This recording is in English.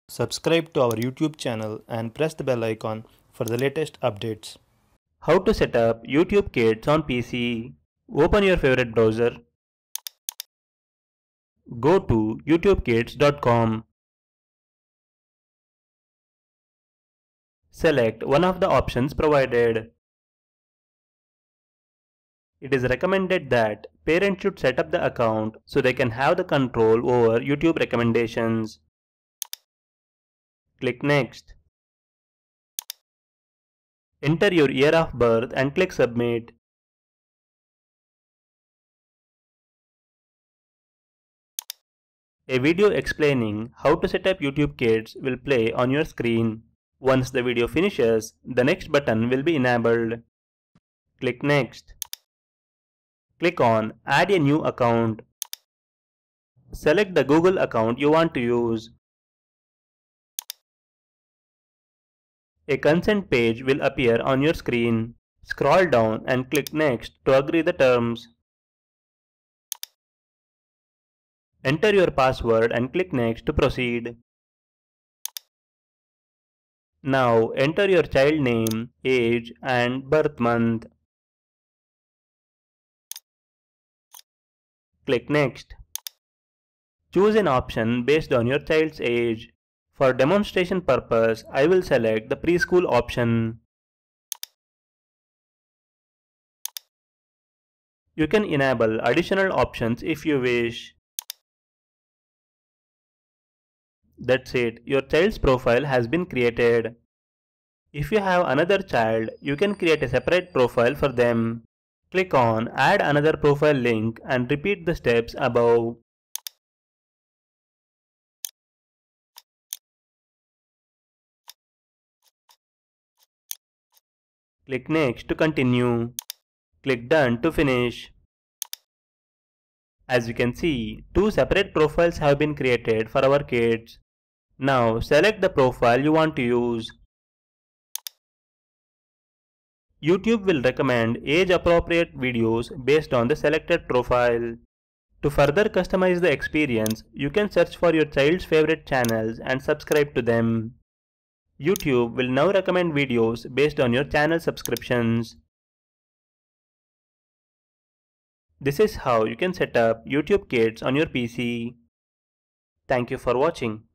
Subscribe to our YouTube channel and press the bell icon for the latest updates. How to set up YouTube Kids on PC. Open your favorite browser. Go to youtubekids.com. Select one of the options provided. It is recommended that parents should set up the account so they can have the control over YouTube recommendations. Click Next. Enter your year of birth and click Submit. A video explaining how to set up YouTube Kids will play on your screen. Once the video finishes, the next button will be enabled. Click Next. Click on Add a new account. Select the Google account you want to use. A consent page will appear on your screen. Scroll down and click Next to agree the terms. Enter your password and click Next to proceed. Now enter your child name, age and birth month. Click Next. Choose an option based on your child's age. For demonstration purpose, I will select the preschool option. You can enable additional options if you wish. That's it, your child's profile has been created. If you have another child, you can create a separate profile for them. Click on Add another profile link and repeat the steps above. Click Next to continue. Click Done to finish. As you can see, two separate profiles have been created for our kids. Now select the profile you want to use. YouTube will recommend age-appropriate videos based on the selected profile. To further customize the experience, you can search for your child's favorite channels and subscribe to them. YouTube will now recommend videos based on your channel subscriptions. This is how you can set up YouTube Kids on your PC. Thank you for watching.